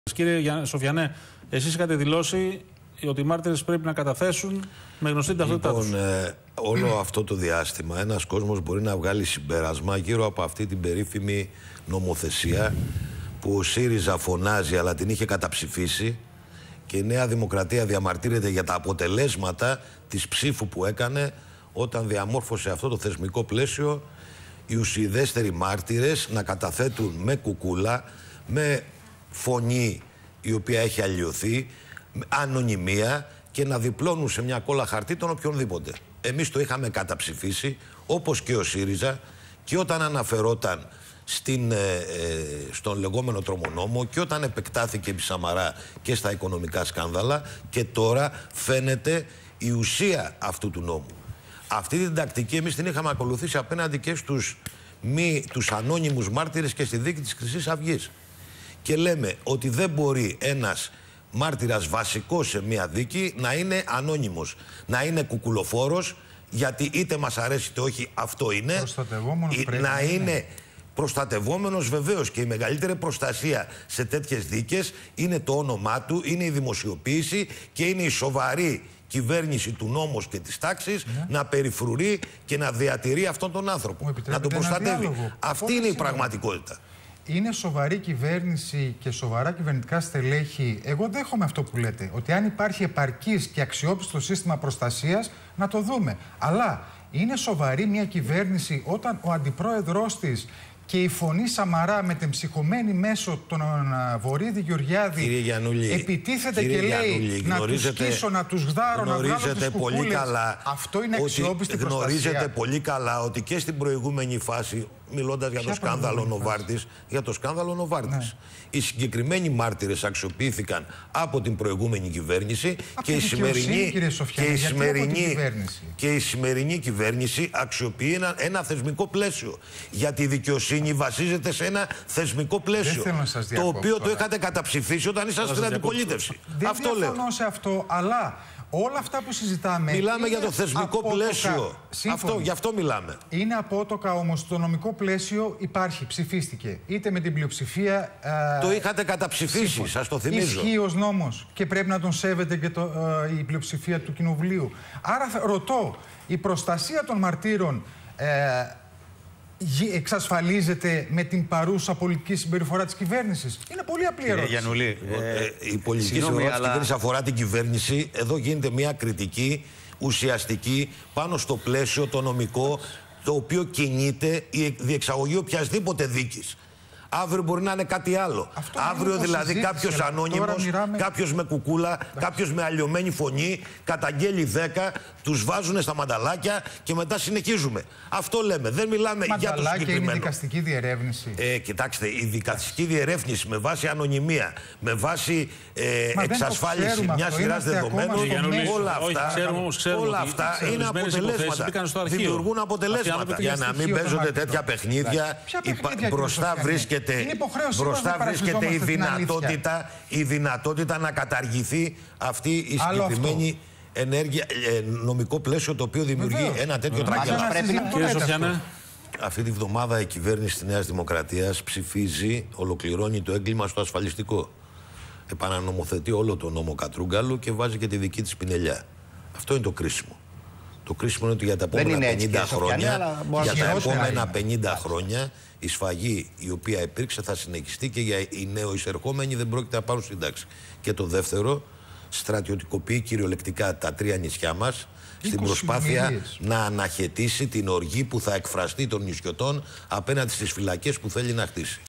Κύριε Σοφιανέ, εσείς είχατε δηλώσει ότι οι μάρτυρες πρέπει να καταθέσουν με γνωστή ταυτότητά τους. Όλο αυτό το διάστημα ένας κόσμος μπορεί να βγάλει συμπέρασμα γύρω από αυτή την περίφημη νομοθεσία που ο ΣΥΡΙΖΑ φωνάζει αλλά την είχε καταψηφίσει και η Νέα Δημοκρατία διαμαρτύρεται για τα αποτελέσματα της ψήφου που έκανε όταν διαμόρφωσε αυτό το θεσμικό πλαίσιο οι ουσιεδέστεροι μάρτυρες να καταθέτουν με κουκούλα, με φωνή η οποία έχει αλλοιωθεί, ανωνυμία και να διπλώνουν σε μια κόλλα χαρτί τον οποιονδήποτε. Εμείς το είχαμε καταψηφίσει, όπως και ο ΣΥΡΙΖΑ, και όταν αναφερόταν στον λεγόμενο τρομονόμο και όταν επεκτάθηκε επί Σαμαρά και στα οικονομικά σκάνδαλα, και τώρα φαίνεται η ουσία αυτού του νόμου. Αυτή την τακτική εμείς την είχαμε ακολουθήσει απέναντι και στους ανώνυμους μάρτυρες και στη δίκη της Χρυσής Αυγής. Και λέμε ότι δεν μπορεί ένας μάρτυρας βασικός σε μια δίκη να είναι ανώνυμος, να είναι κουκουλοφόρος, γιατί είτε μας αρέσει είτε όχι αυτό είναι. Προστατευόμενος πρέπει να είναι προστατευόμενος βεβαίως, και η μεγαλύτερη προστασία σε τέτοιες δίκες είναι το όνομά του, είναι η δημοσιοποίηση και είναι η σοβαρή κυβέρνηση του νόμου και της τάξης να περιφρουρεί και να διατηρεί αυτόν τον άνθρωπο, να τον προστατεύει. Αυτή είναι η πραγματικότητα. Είναι σοβαρή κυβέρνηση και σοβαρά κυβερνητικά στελέχη. Εγώ δέχομαι αυτό που λέτε, ότι αν υπάρχει επαρκής και αξιόπιστο σύστημα προστασίας, να το δούμε. Αλλά είναι σοβαρή μια κυβέρνηση όταν ο αντιπρόεδρος της και η φωνή Σαμαρά με την ψυχωμένη μέσω τον Βορίδη Γεωργιάδη επιτίθεται και λέει να τους σκίσω, να τους γδάρω, να βγάλω τις κουκούλες. Αυτό είναι αξιόπιστη προστασία. Γνωρίζετε πολύ καλά ότι και στην προηγούμενη φάση, μιλώντας για το σκάνδαλο Νοβάρτης, οι συγκεκριμένοι μάρτυρες αξιοποιήθηκαν από την προηγούμενη κυβέρνηση και η σημερινή κυβέρνηση αξιοποιεί ένα θεσμικό πλαίσιο. Γιατί η δικαιοσύνη βασίζεται σε ένα θεσμικό πλαίσιο, το οποίο το είχατε καταψηφίσει όταν ήσασταν στην αντιπολίτευση. Δεν διαφωνώ σε αυτό, αλλά όλα αυτά που συζητάμε. Μιλάμε για το θεσμικό πλαίσιο. Γι' αυτό μιλάμε. Είναι απότοκα όμως. Το νομικό πλαίσιο υπάρχει, ψηφίστηκε. Είτε με την πλειοψηφία. Το είχατε καταψηφίσει, σας το θυμίζω. Ισχύει ως νόμος και πρέπει να τον σέβεται και η πλειοψηφία του Κοινοβουλίου. Άρα ρωτώ, η προστασία των μαρτύρων εξασφαλίζεται με την παρούσα πολιτική συμπεριφορά της κυβέρνησης? Είναι πολύ απλή ερώτηση. Η πολιτική συμπεριφορά της κυβέρνησης αφορά την κυβέρνηση. Εδώ γίνεται μια κριτική ουσιαστική πάνω στο πλαίσιο το νομικό, το οποίο κινείται η διεξαγωγή οποιασδήποτε δίκης. Αύριο μπορεί να είναι κάτι άλλο. Αύριο δηλαδή κάποιος ανώνυμος, κάποιος με κουκούλα, κάποιος με αλλοιωμένη φωνή, καταγγέλει 10, τους βάζουν στα μανταλάκια και μετά συνεχίζουμε. Αυτό λέμε. Δεν μιλάμε για το συγκεκριμένο. Είναι δικαστική διερεύνηση. Κοιτάξτε, η δικαστική διερεύνηση με βάση ανωνυμία, με βάση εξασφάλιση μιας σειράς δεδομένων, όλα αυτά είναι αποτελέσματα. Δημιουργούν αποτελέσματα. Για να μην παίζονται τέτοια παιχνίδια, μπροστά βρίσκεται η δυνατότητα να καταργηθεί αυτή η συγκεκριμένη ενέργεια, νομικό πλαίσιο το οποίο δημιουργεί ένα τέτοιο τραγελά. Αυτή τη βδομάδα η κυβέρνηση της Νέας Δημοκρατίας ψηφίζει, ολοκληρώνει το έγκλημα στο ασφαλιστικό. Επανανομοθετεί όλο το νόμο Κατρούγκαλου και βάζει και τη δική της πινελιά. Αυτό είναι το κρίσιμο. Το κρίσιμο είναι ότι για τα επόμενα 50 χρόνια η σφαγή η οποία υπήρξε θα συνεχιστεί και για οι νεοεισερχόμενοι δεν πρόκειται να πάρουν σύνταξη. Και το δεύτερο, στρατιωτικοποιεί κυριολεκτικά τα 3 νησιά μας στην προσπάθεια να αναχαιτήσει την οργή που θα εκφραστεί των νησιωτών απέναντι στις φυλακές που θέλει να χτίσει.